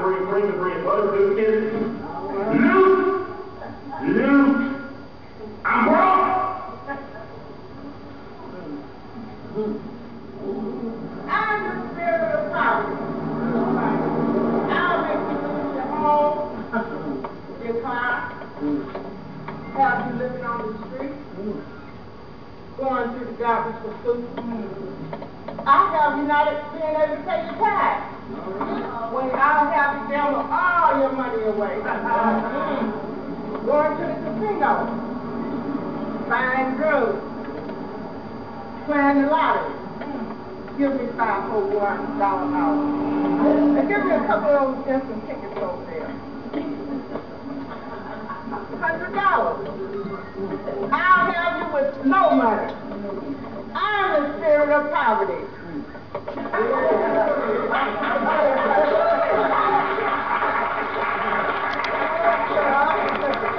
bring butter to the kitchen. Luke! Luke! I'm broke! I'm the spirit of poverty. I'll make you lose your home, your car, have you living on the street, going through the garbage for food. I'll have you not being able to pay your tax. When I'll have you gamble all your money away. Going to the casino, buying drugs, playing the lottery. Give me $5 for $1 out. And give me a couple of those instant tickets over there. $100. I'll have you with no money. I'm the spirit of poverty.